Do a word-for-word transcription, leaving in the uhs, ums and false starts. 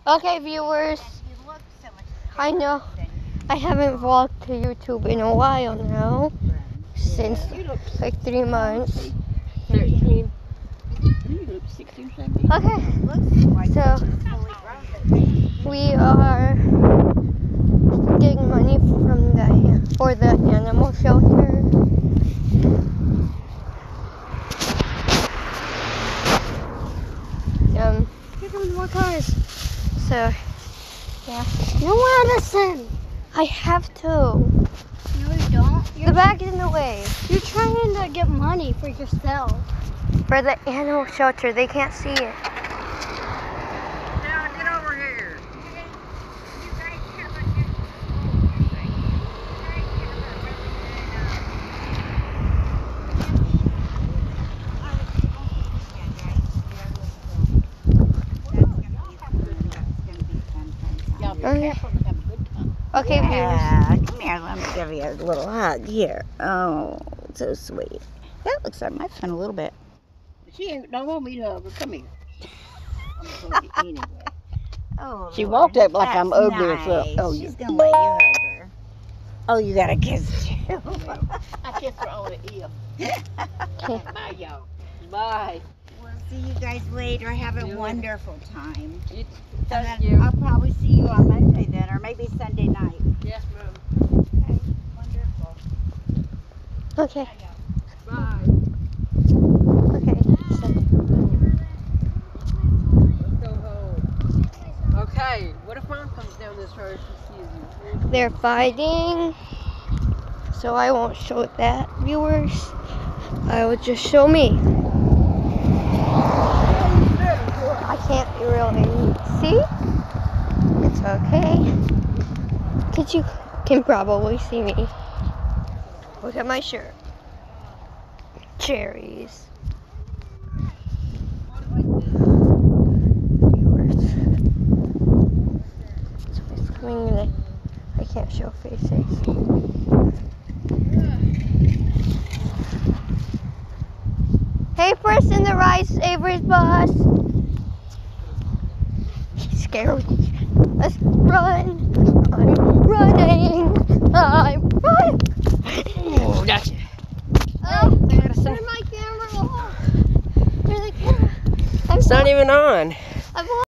Okay, viewers, I know I haven't vlogged to YouTube in a while now, since like three months. thirteen. You look sixteen, seventeen. Okay, so we are getting money from the for the animal shelter. Um, here comes more cars. So, yeah. You want to listen. I have to. No, you don't. You're The bag is in the way. You're trying to get money for yourself. For the animal shelter, they can't see it. Now get over here. Okay, okay, viewers. Yeah, come here. Let me give you a little hug here. Oh, so sweet. That looks like my friend a little bit. She ain't, don't want me to hug her. Come here. I'm gonna hug you anyway. Oh, She Lord, walked up like I'm that's ugly or something. nice. Oh, She's yeah. gonna let you hug her. Oh, you got a kiss too. I kissed her on the ear. Okay. Bye, y'all. Bye. We'll see you guys later. Have a Yeah. wonderful time. It, And thank then you. I'll probably see you on Monday then, or maybe Sunday night. Yes, ma'am. Okay, wonderful. Okay, Bye. okay. So, Let's go home. Okay, what if Mom comes down this road? She sees you. they're fighting, so I won't show that, viewers. I will just show me. I can't really see. It's okay. Cause you can probably see me. Look at my shirt. Cherries. Viewers. So it's coming in. I can't show faces. Hey, first in the Ride Savers bus. He's scary. Let's run. I'm running. I'm running. Oh, that's it. Oh, turn my camera off. Turn the camera. I'm It's so not even on.